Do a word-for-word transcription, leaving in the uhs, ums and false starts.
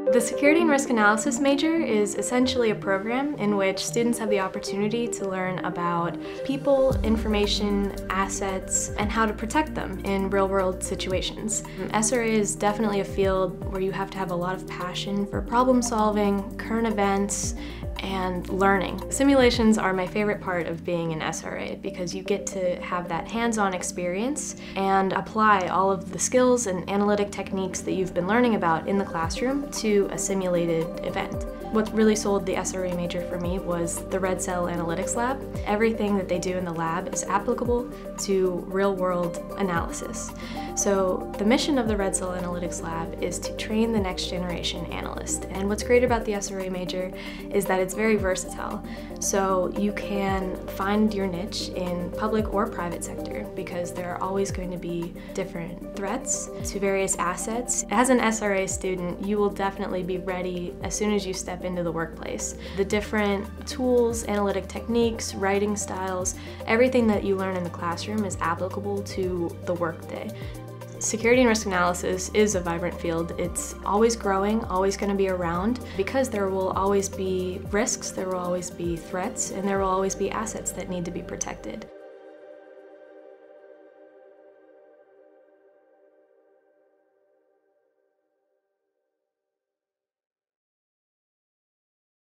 The Security and Risk Analysis major is essentially a program in which students have the opportunity to learn about people, information, assets, and how to protect them in real-world situations. S R A is definitely a field where you have to have a lot of passion for problem solving, current events, and learning. Simulations are my favorite part of being an S R A because you get to have that hands-on experience and apply all of the skills and analytic techniques that you've been learning about in the classroom to a simulated event. What really sold the S R A major for me was the Red Cell Analytics Lab. Everything that they do in the lab is applicable to real-world analysis. So the mission of the Red Cell Analytics Lab is to train the next generation analyst. And what's great about the S R A major is that it's very versatile. So you can find your niche in public or private sector because there are always going to be different threats to various assets. As an S R A student, you will definitely be ready as soon as you step into the workplace. The different tools, analytic techniques, writing styles, everything that you learn in the classroom is applicable to the workday. Security and risk analysis is a vibrant field. It's always growing, always going to be around, because there will always be risks, there will always be threats, and there will always be assets that need to be protected.